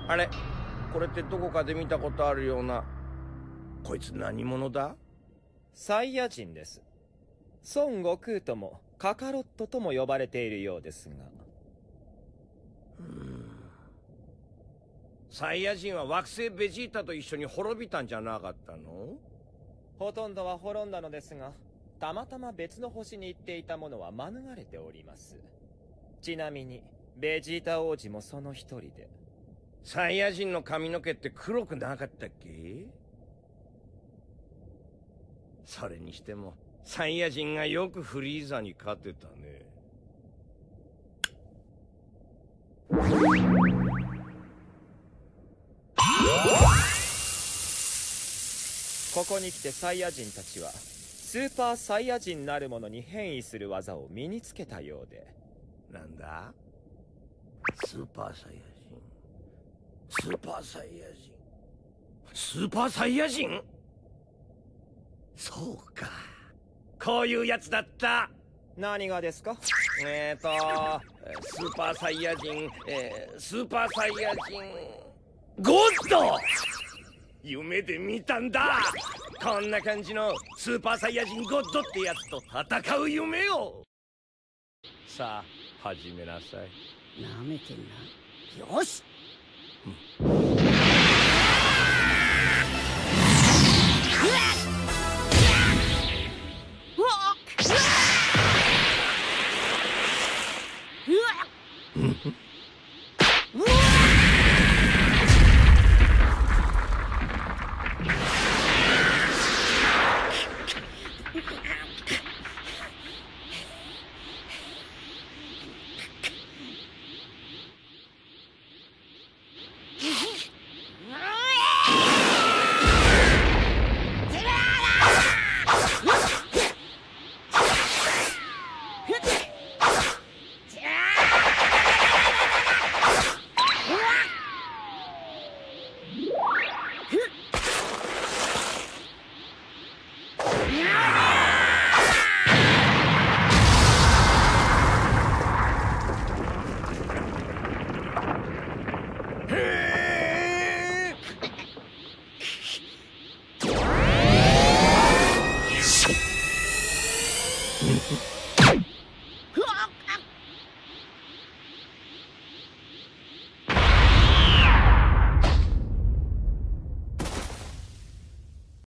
あれ、これってどこかで見たことあるような。こいつ何者だ？ サイヤ人です。孫悟空ともカカロットとも呼ばれているようですが。 サイヤ人は惑星ベジータと一緒に滅びたんじゃなかったの？ ほとんどは滅んだのですが、たまたま別の星に行っていたものは免れております。ちなみにベジータ王子もその一人で。 サイヤ人の髪の毛って黒くなかったっけ？それにしてもサイヤ人がよくフリーザに勝てたね。 ここに来てサイヤ人たちはスーパーサイヤ人なるものに変異する技を身につけたようで。 なんだ？スーパーサイヤ人、スーパーサイヤ人、スーパーサイヤ人？そうか、こういうやつだった。 何がですか？ スーパーサイヤ人、スーパーサイヤ人ゴッド！夢で見たんだ。こんな感じのスーパーサイヤ人ゴッドってやつと戦う夢を。さあ始めなさい。 なめてんな。よし。